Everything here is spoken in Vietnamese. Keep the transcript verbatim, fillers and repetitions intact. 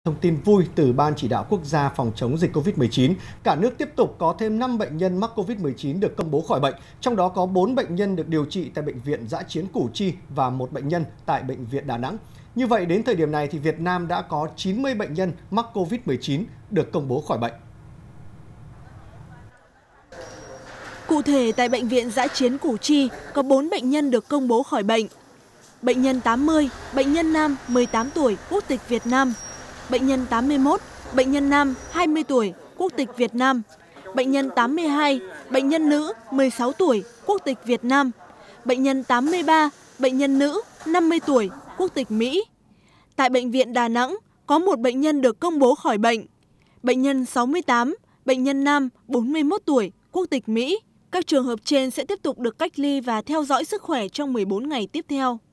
Thông tin vui từ Ban Chỉ đạo Quốc gia phòng chống dịch Covid mười chín, cả nước tiếp tục có thêm năm bệnh nhân mắc Covid mười chín được công bố khỏi bệnh, trong đó có bốn bệnh nhân được điều trị tại Bệnh viện Dã chiến Củ Chi và một bệnh nhân tại Bệnh viện Đà Nẵng. Như vậy, đến thời điểm này thì Việt Nam đã có chín mươi bệnh nhân mắc Covid mười chín được công bố khỏi bệnh. Cụ thể, tại Bệnh viện Dã chiến Củ Chi có bốn bệnh nhân được công bố khỏi bệnh. Bệnh nhân tám mươi, bệnh nhân nam mười tám tuổi, quốc tịch Việt Nam. Bệnh nhân tám mươi mốt, bệnh nhân nam hai mươi tuổi, quốc tịch Việt Nam. Bệnh nhân tám mươi hai, bệnh nhân nữ mười sáu tuổi, quốc tịch Việt Nam. Bệnh nhân tám mươi ba, bệnh nhân nữ năm mươi tuổi, quốc tịch Mỹ. Tại Bệnh viện Đà Nẵng có một bệnh nhân được công bố khỏi bệnh. Bệnh nhân sáu mươi tám, bệnh nhân nam bốn mươi mốt tuổi, quốc tịch Mỹ. Các trường hợp trên sẽ tiếp tục được cách ly và theo dõi sức khỏe trong mười bốn ngày tiếp theo.